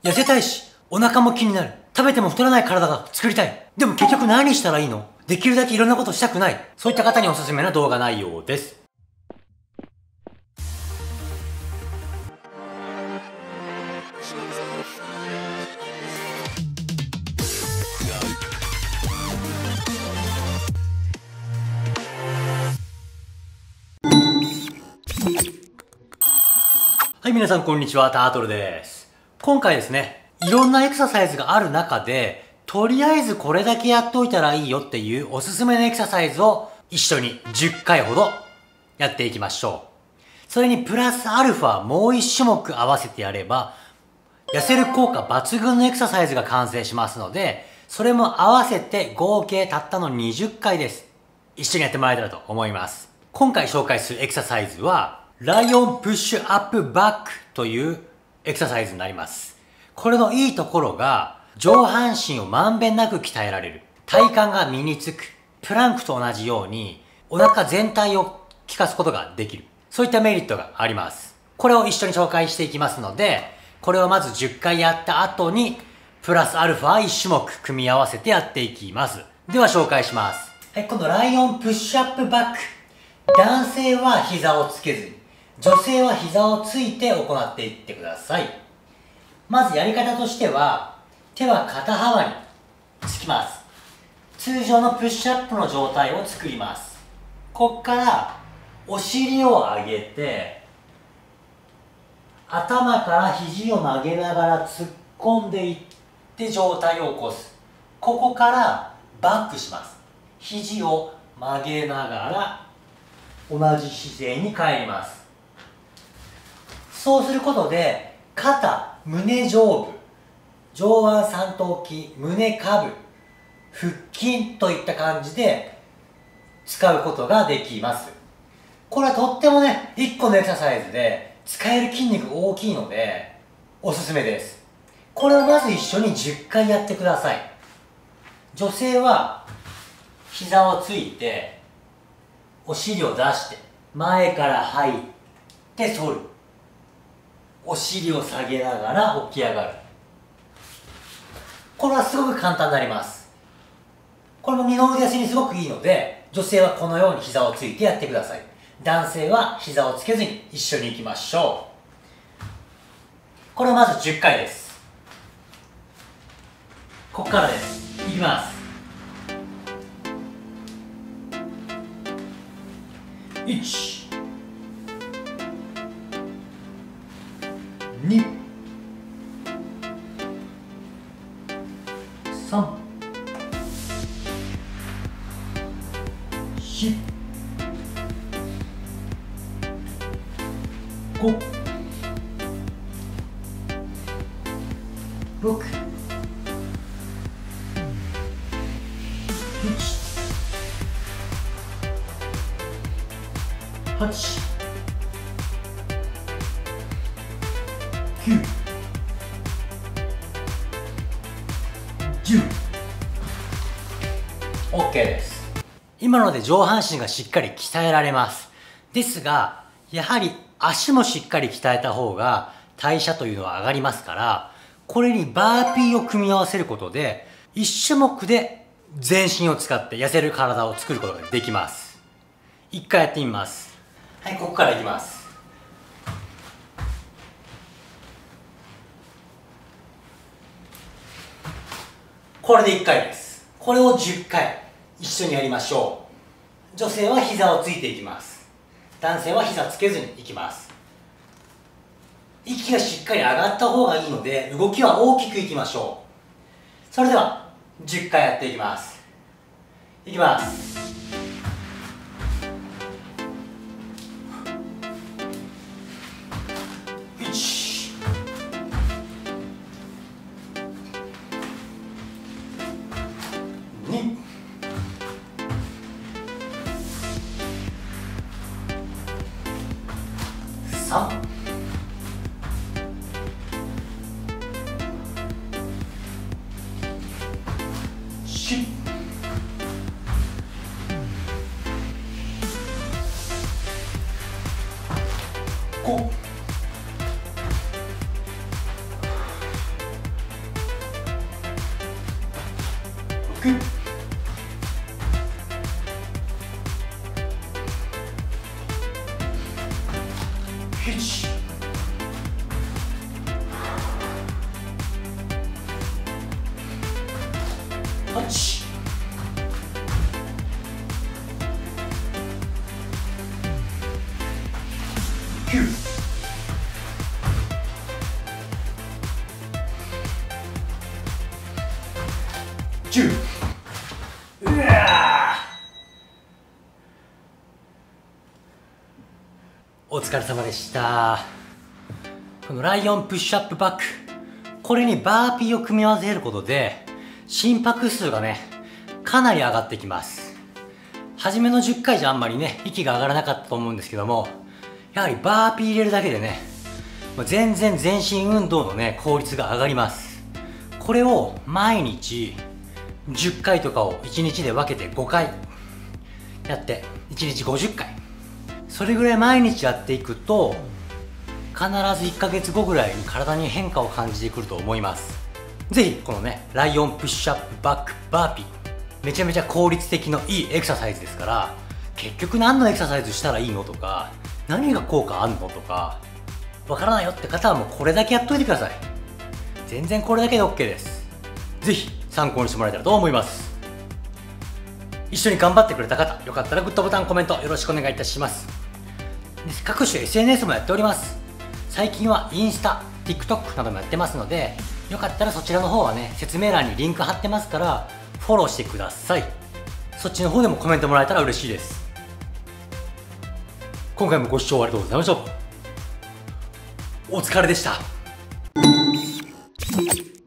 痩せたいし、お腹も気になる。食べても太らない体が作りたい。でも結局何したらいいの？できるだけいろんなことしたくない。そういった方におすすめな動画内容です。はい、皆さんこんにちは、タートルです。今回ですね、いろんなエクササイズがある中で、とりあえずこれだけやっといたらいいよっていうおすすめのエクササイズを一緒に10回ほどやっていきましょう。それにプラスアルファもう1種目合わせてやれば、痩せる効果抜群のエクササイズが完成しますので、それも合わせて合計たったの20回です。一緒にやってもらえたらと思います。今回紹介するエクササイズは、ライオンプッシュアップバックというエクササイズになります。これのいいところが、上半身をまんべんなく鍛えられる。体幹が身につく。プランクと同じように、お腹全体を効かすことができる。そういったメリットがあります。これを一緒に紹介していきますので、これをまず10回やった後に、プラスアルファ1種目組み合わせてやっていきます。では紹介します。はい、今度ライオンプッシュアップバック。男性は膝をつけずに、女性は膝をついて行っていってください。まずやり方としては、手は肩幅につきます。通常のプッシュアップの状態を作ります。こっからお尻を上げて、頭から肘を曲げながら突っ込んでいって状態を起こす。ここからバックします。肘を曲げながら同じ姿勢に帰ります。そうすることで肩、胸上部、上腕三頭筋、胸下部、腹筋といった感じで使うことができます。これはとってもね、1個のエクササイズで使える筋肉大きいのでおすすめです。これをまず一緒に10回やってください。女性は膝をついてお尻を出して前から入って反る。お尻を下げながら起き上がる。これはすごく簡単になります。これも二の腕痩せにすごくいいので、女性はこのように膝をついてやってください。男性は膝をつけずに一緒に行きましょう。これをまず10回です。ここからです。いきます。1、2、3、4、5、6、7、8、9、10。 OK です。今ので上半身がしっかり鍛えられます。ですが、やはり足もしっかり鍛えた方が代謝というのは上がりますから、これにバーピーを組み合わせることで、1種目で全身を使って痩せる体を作ることができます。1回やってみます。はい、ここからいきます。これで1回です。これを10回一緒にやりましょう。女性は膝をついていきます。男性は膝つけずにいきます。息がしっかり上がった方がいいので、動きは大きくいきましょう。それでは10回やっていきます。いきます。1、2、3、4、5、 9、1、8、9、10。うわお疲れ様でした。このライオンプッシュアップバック、これにバーピーを組み合わせることで心拍数がねかなり上がってきます。初めの10回じゃあんまりね息が上がらなかったと思うんですけども、やはりバーピー入れるだけでね全然全身運動のね効率が上がります。これを毎日10回とかを1日で分けて5回やって1日50回、それぐらい毎日やっていくと必ず1ヶ月後ぐらいに体に変化を感じてくると思います。ぜひこのねライオンプッシュアップバックバーピー、めちゃめちゃ効率的のいいエクササイズですから、結局何のエクササイズしたらいいのとか何が効果あんのとかわからないよって方はもうこれだけやっといてください。全然これだけで OK です。ぜひ参考にしてもらえたらと思います。一緒に頑張ってくれた方、よかったらグッドボタン、コメントよろしくお願いいたします。各種 SNS もやっております。最近はインスタ、TikTok などもやってますので、よかったらそちらの方はね説明欄にリンク貼ってますからフォローしてください。そっちの方でもコメントもらえたら嬉しいです。今回もご視聴ありがとうございました。お疲れでした。